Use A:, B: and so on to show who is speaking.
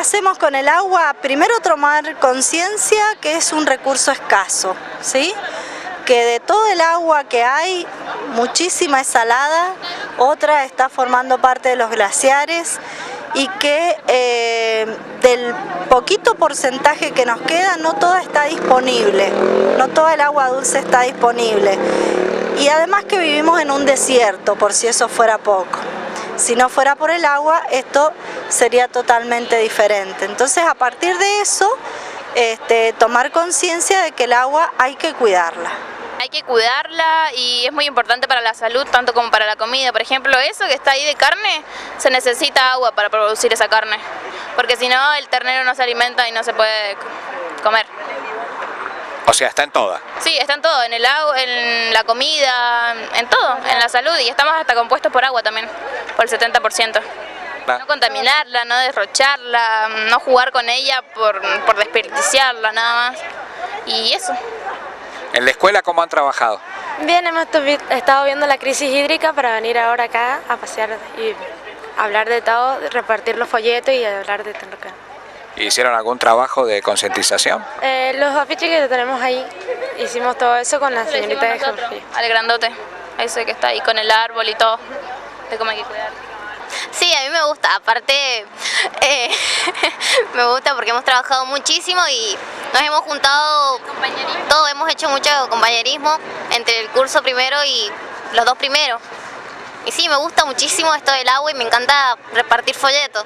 A: hacemos con el agua? Primero tomar conciencia que es un recurso escaso, ¿sí? Que de todo el agua que hay, muchísima es salada, otra está formando parte de los glaciares y que del poquito porcentaje que nos queda no toda está disponible, no toda el agua dulce está disponible. Y además que vivimos en un desierto, por si eso fuera poco. Si no fuera por el agua, esto sería totalmente diferente. Entonces, a partir de eso, tomar conciencia de que el agua hay que cuidarla.
B: Hay que cuidarla y es muy importante para la salud, tanto como para la comida. Por ejemplo, eso que está ahí de carne, se necesita agua para producir esa carne, porque si no, el ternero no se alimenta y no se puede comer.
C: O sea, está en todas.
B: Sí, está en todo, en el agua, en la comida, en todo, en la salud, y estamos hasta compuestos por agua también, por el 70%. No contaminarla, no derrocharla, no jugar con ella por desperdiciarla nada más, y eso.
C: ¿En la escuela cómo han trabajado?
D: Bien, hemos estado viendo la crisis hídrica para venir ahora acá a pasear y hablar de todo, repartir los folletos y hablar de todo lo que...
C: ¿Hicieron algún trabajo de concientización?
D: Los afiches que tenemos ahí, hicimos todo eso con la señorita de geografía.
B: Al grandote, ese que está ahí con el árbol y todo, de cómo hay que cuidar.
E: Sí, a mí me gusta, aparte me gusta porque hemos trabajado muchísimo y nos hemos juntado, todos hemos hecho mucho compañerismo entre el curso primero y los dos primeros. Y sí, me gusta muchísimo esto del agua y me encanta repartir folletos.